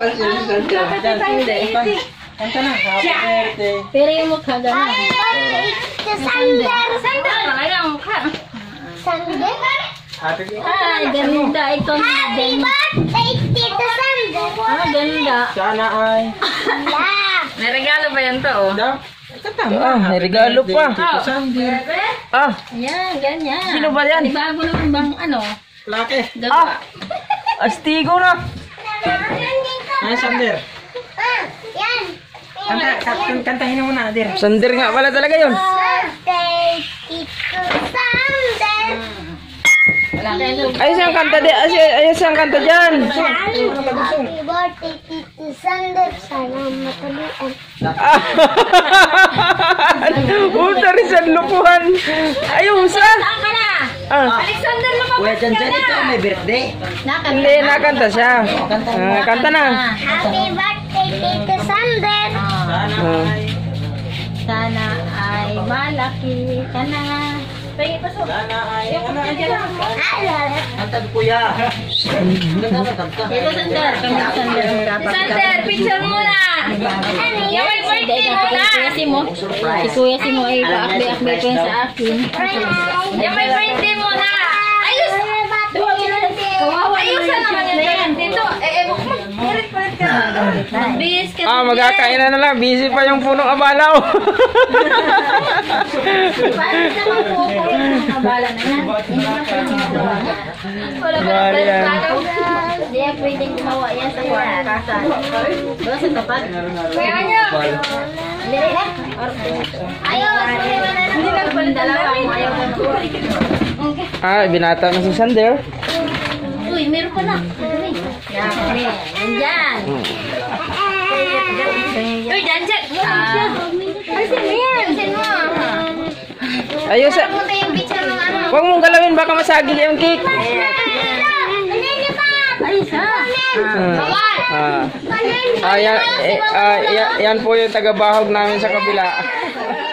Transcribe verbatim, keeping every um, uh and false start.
Kanta na, happy birthday. Pero yung mukha gano'n. Sander. Sander lang ang mukha. Sander. Happy birthday. Ay, ganda. Ikaw na Happy birthday, Tito Sander. Ah, ganda. Sana ay. Yeah. May regalo ba yan to? Oh? Daw. Kanta mo. Ah, may regalo pa. Tito Sander. Ah, Ayan, ganyan. sino ba yan? Di bago naman bang ano? Laki. Dalawa. Astigo na. Ay, Sander. Ah, yan. Kanta, kanta, kantahin mo na, Dir. Sander nga pala talaga yun. Birthday, Tito Sander. Wala kayo. Ay, siyang kanta di. Ay, ay, siyang kanta dyan. Happy birthday, Tito Sander. Sana matuloy. Ulta rin sa lukuhan. Ayusa. Saan ka na? Ah, Alexander, Kuya lumabas ka na. may birthday. Nakanta. hindi, nakanta siya. Ah, kanta na. Happy birthday, Tito Sander. Sana Ah. ay. Sana ay malaki ka na. Pwede pa so. Sana ay. Ano, andyan. Alala. Kanta ko, Kuya. Kanta ka, kanta. Ito, Sander. Kami Sander. Sander, picture muna. Yung may birthday muna. Si Kuya Simo. Si Kuya Simo ay paakbi-akbi ko sa akin. Yung may birthday muna. Ayos. Ayusan naman yung birthday dito. Eh, eh, palit-palit ka na. Bis ka. Ah, magkakain na na lang. Busy pa yung punong abalaw. Paano naman po ko yung kabala na yan? Hindi na po yung magawa niya. Wala ba Bali na yan. plano? Hindi yan pwedeng gumawa yan sa kwarang kasa. Doon sa tapat. Kaya nyo! Hindi rin eh. Ayaw! Hindi lang pala dalawa kung ayaw ka na. Ah, binata na si Sander. Uy, meron pa na. Yan, kami. Yan dyan. Uy, dyan dyan. Ay, sino yan? Sino mo? Ayos. Saan mo tayo yung picture ng ano? Huwag mong galawin, baka masagil yung cake. Ay, isa. Ah. Ah, yan, eh, ah, yan, yan po yung tagabahog namin sa kabila.